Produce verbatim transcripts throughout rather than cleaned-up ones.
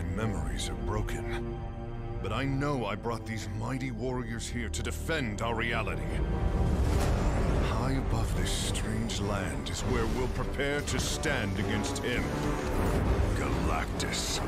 memories are broken. But I know I brought these mighty warriors here to defend our reality. High above this strange land is where we'll prepare to stand against him, Galactus.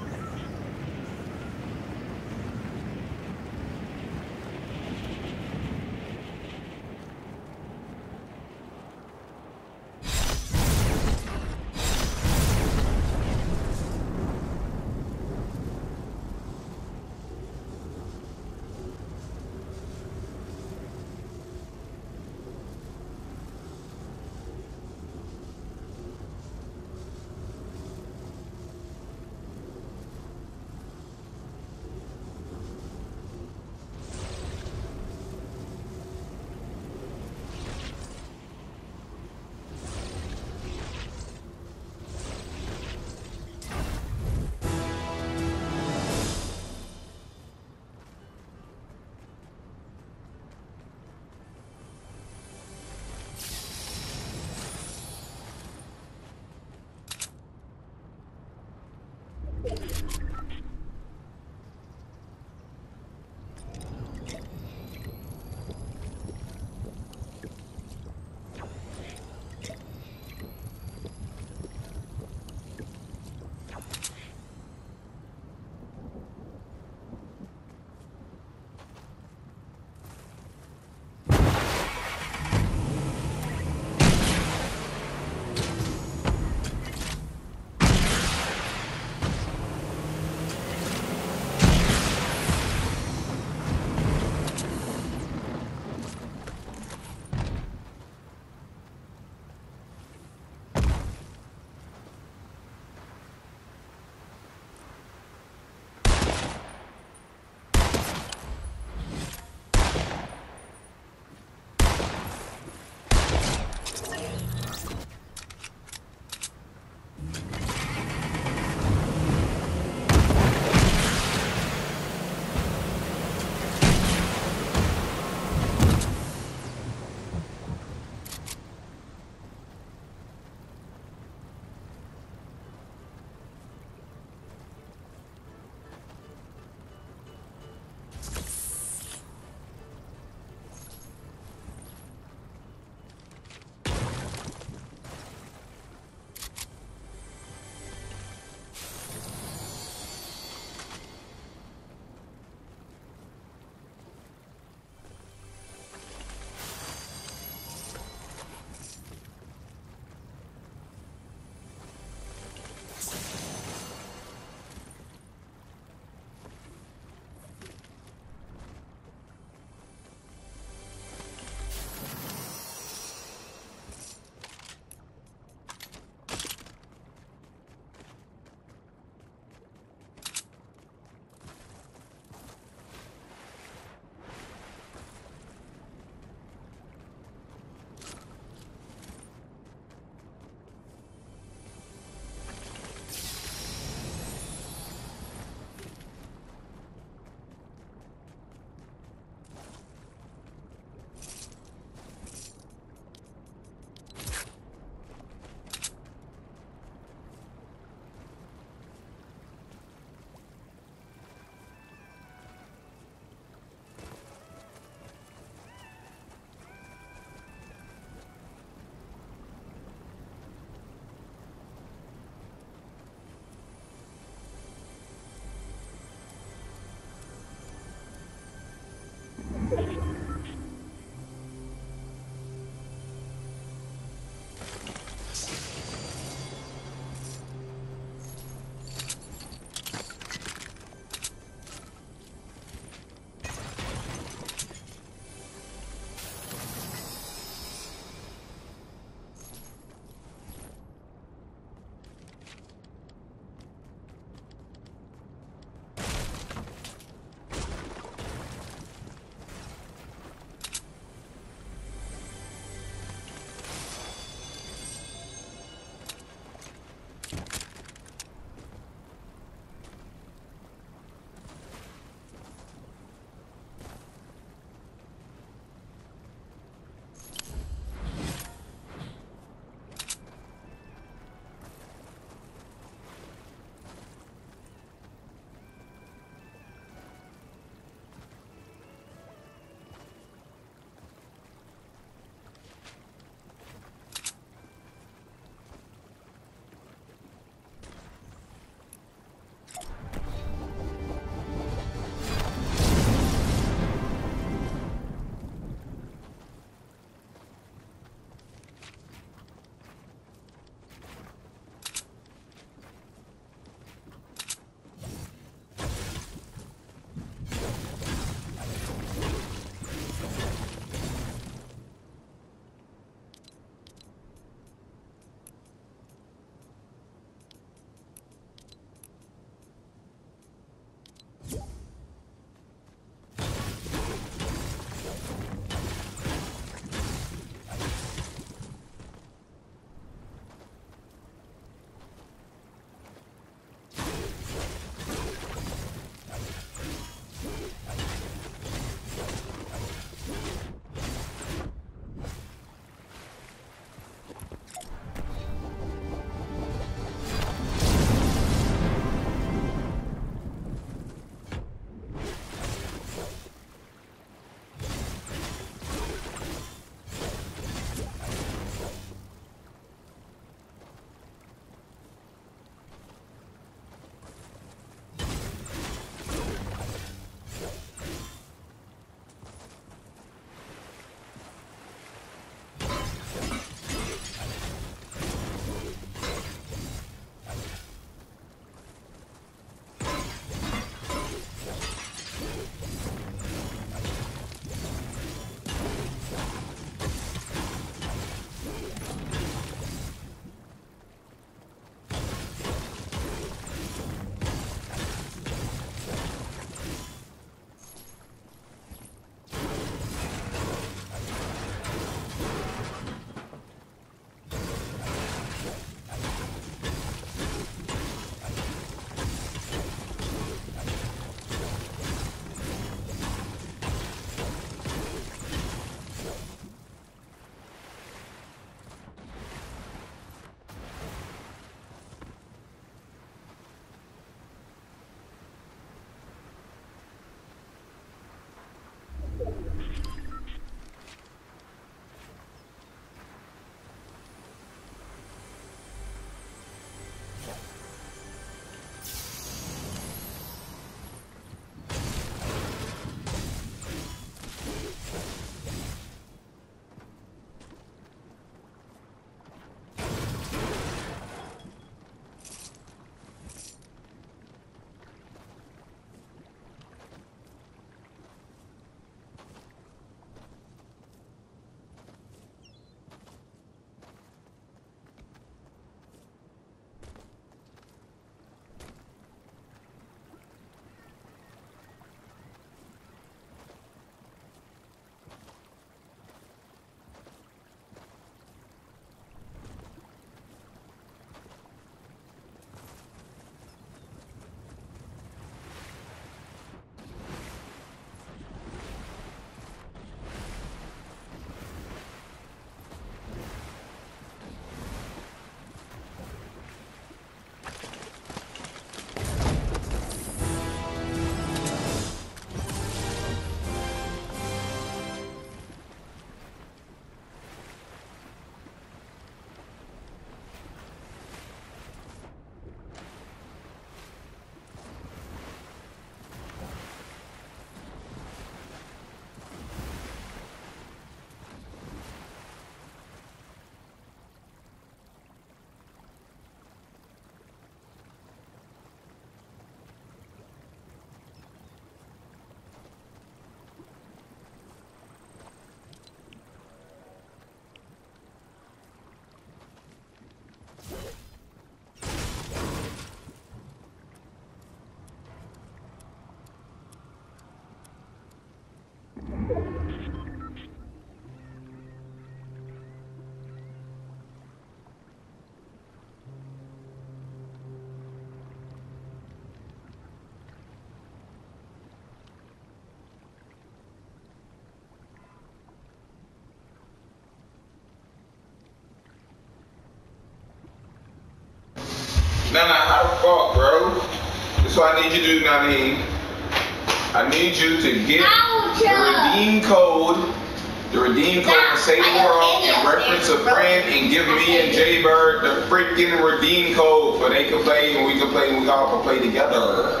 Nah, nah, how the fuck, bro? This is what I need you to do, Nadine. I need you to get Ouch. the redeem code. The redeem code for Save the World and reference a friend and give me and Jay Bird the freaking redeem code so they can play and we can play and we all can play together.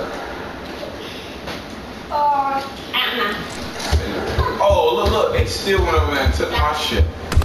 Uh, Anna. Oh, look, look, they still went over there and took my shit.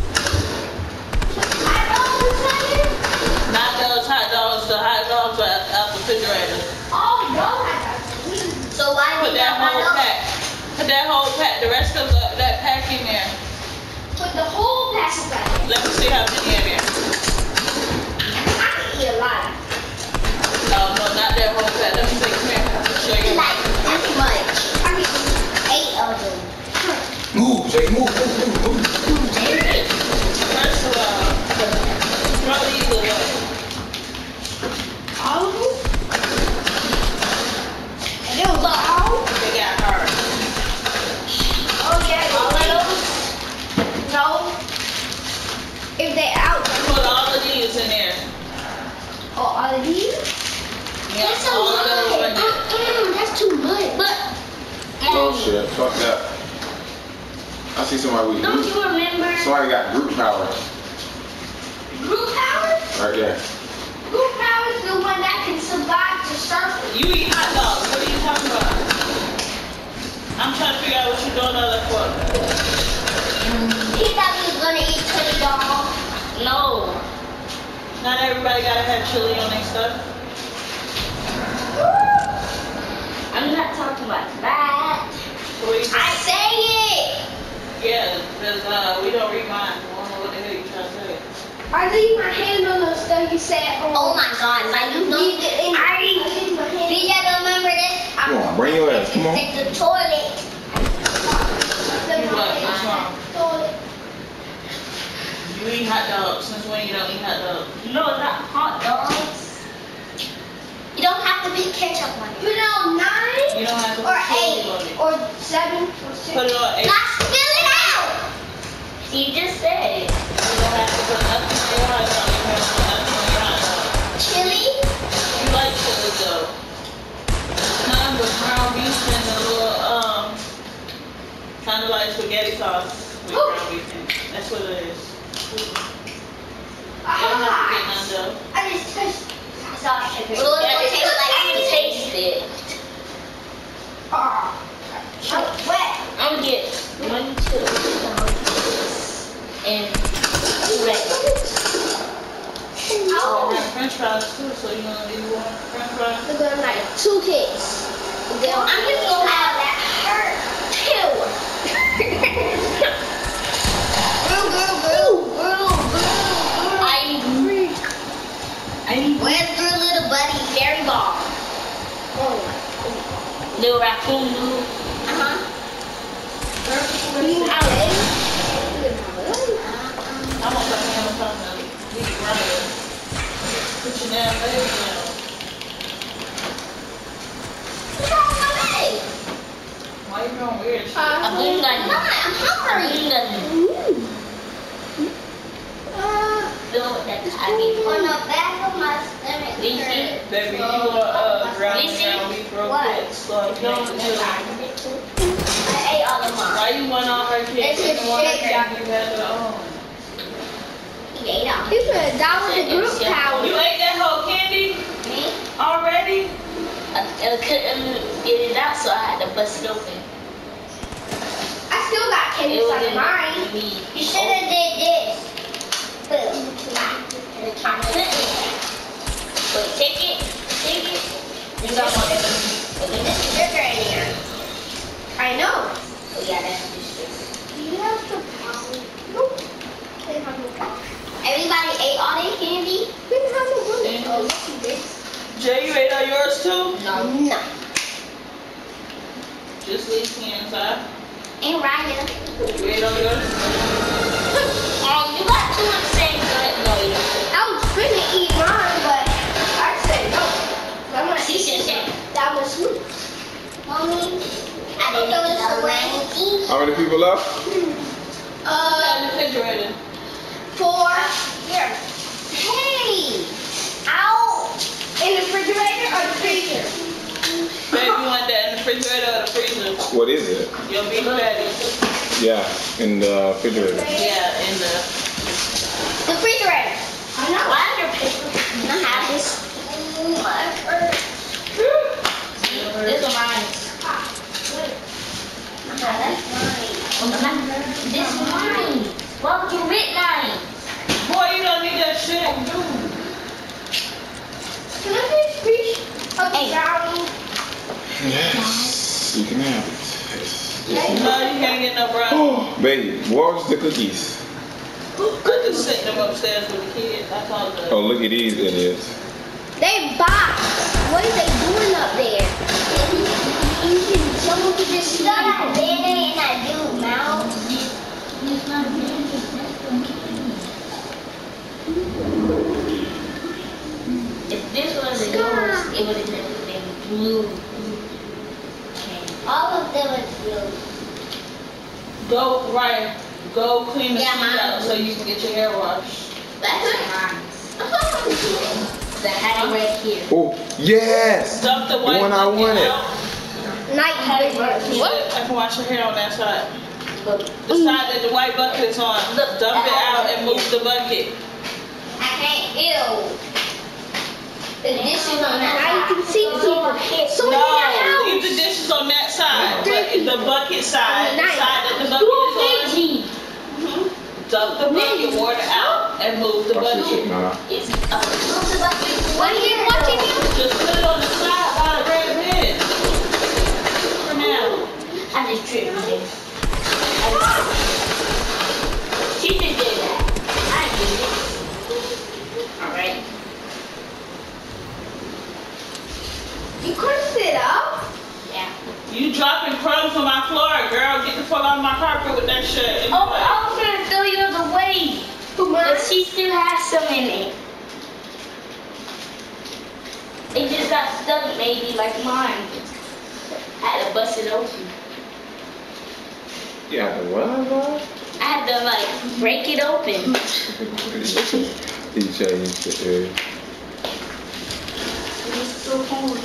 Not those hot dogs, the hot dogs are out the refrigerator. Oh, no. So why Put that whole pack. Put that whole pack, the rest of the, that pack in there. Put the whole pack in there. Let me see how many in there. I can eat a lot. Oh, no, not that whole pack. Let me see, come here. I'll show you. Like, this much. I can eat eight of them. Move, Jay, move, move, move, move. First of all, throw these away. All of them? And it was all? They got hard. Oh, yeah, all of them? No. If they out, Put all of these in there. oh, all of these? Yeah, That's a all lot. of those in there. Mm-mm, that's too much. But, Oh shit, fuck that. I see somebody with don't group. you remember Somebody got group power. group power? Right there. Group power is the one that can survive the surface. You eat hot dogs. What are you talking about? I'm trying to figure out what you're doing all that for. He thought he was gonna eat chili dog. No. Not everybody gotta have chili on their stuff. I'm not talking about that. What you I say it. Yeah, because uh, we don't read mine. I don't know what the hell you trying to say. I leave my hand on the stuff you said. Oh my God! Like you know, I leave my hand. Did you remember this? Come on, bring your ass, come on. Take the toilet. You what? What's wrong? Toilet. You eat hot dogs. Since when you don't eat hot dogs? No, not hot dogs. You don't have to be ketchup on it. Put it on nine. You don't have to Or put chili eight. on it. Or seven. Or six. Put it on eight. Now spill it out. You just said it. You don't have to put nothing on your hot dog. You have to put nothing on your hot dog. Chili. You like chili though. None but ground beef and a little, um, kind of like spaghetti sauce with Ooh. ground beef in it. That's what it is. You Ah. don't have to get none though. I just touched. I saw sugar. Well, Yeah, it tastes like I can taste it. Ah. Oh, wet. I'm gonna get one, two, and two regulars. I Oh. have French fries too, so you know you want French fries. We're going like two kids. Then I'm just gonna have that hurt too. Girl, girl, girl, girl, girl. I Freak. I need Where's your little buddy, Jerry Ball? Oh. little raccoon noodle. Uh-huh. You have it. I want that ham and something to eat right. Put your damn baby down. What's wrong with my leg? Why you doing weird shit? I'm doing I'm nothing. not. I'm I'm hungry. doing nothing. Uh, Feel what that I mean. on the back of my stomach. Lacey? hurt. Baby, you want uh, ground Listen. ground beef real What? quick, so I can make it I ate all of mine. Why you want all her kids It's and a the one shit that you had to own? He ate all. He put a dollar in group power. You ate that whole candy Me? already? I, I couldn't get it out, so I had to bust it open. I still got candy It was inside in mine. me. You should have did this. Boom. I couldn't. Wait, take it. Take it. You got one. There's sugar in here. I know. Oh yeah, that's just Do you have the power? Nope. Didn't have no power. Everybody ate all their candy? Didn't have no money. Mhm. Oh, yes, you did. Jay, you ate all yours too? No. No. Just Lacey inside. And Ryan. You ate all yours? Um, you got two of the same good. No, you don't. I was finna eat mine, but I said no. I'm gonna See, eat see, see. it. That was sweet. Mommy, I think it was the rain. How many people left? Uh, In the refrigerator. four. Here. Hey! Ow! refrigerator or the freezer? What is it? Your beef patties. Yeah, in the refrigerator. Yeah, in the... The refrigerator. I'm not allowed your paper. I have this. This is mine. This is mine. Welcome to Rick Nine. Boy, you don't need that shit. Can I please reach a brownie? Yes, you can have it. No, you can't get no brownie. Oh, baby, where's the cookies? Cookies sitting them upstairs with the kids. I told them. Oh, look at these idiots. They box. What are they doing up there? Someone could just start out there and I do mouth. If this was a yours, it would have been blue. All of them are blue. Go, Ryan, go clean the Yeah, seat mine. out so you can get your hair washed. That's mine. The hat right here. Oh, yes! Dump the The white one I bucket wanted. out. Night vision. What? I can wash your hair on that side. The side that the white bucket is on. Dump it out and move the bucket. I can't ew. The dishes on that side. You can see people. So No, in the leave the house. dishes on that side. But the bucket side, the side that the bucket is on. Dump the bucket water out and move the Watch this shit, bucket. Nana. It's uh, What are you watching? Just put it on the side by the red bin. For now. I just tripped my head. She just did that. I did it. Alright. You couldn't sit up. Yeah. You dropping crumbs on my floor, girl. Get the fuck out of my carpet with that shit. Oh, I was gonna throw you away. But she still has some in it. It just got stuck maybe like mine. I had to bust it open. Yeah, what? What? I had to like break it open. He changed it. eh? It's so hard.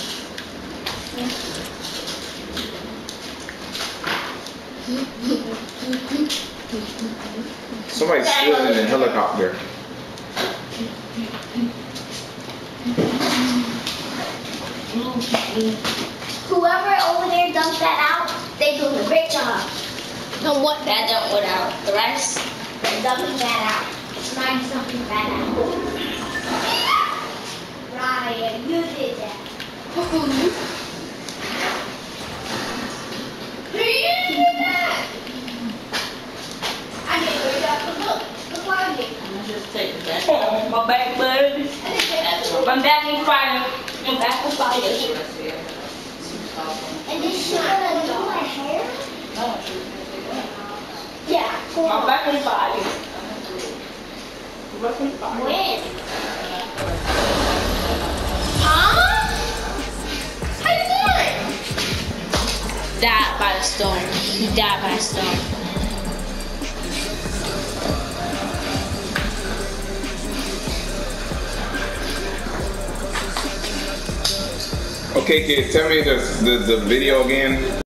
Somebody's still in a helicopter. Whoever over there dumped that out, they doing a great job. No, what? That don't what out. The rice? They're dumping that out. It's not dumping that out. Ryan, you did that. You did that. I didn't do that. Look, look what I did. I'm just take it back. My back bud. My back on fire. My back on fire. And this shit gonna do my hair? Yeah. My back on fire. My back on fire. When? Huh? How you doing? Died by the storm. He died by the storm. Okay, kid, tell me the, the, the video again.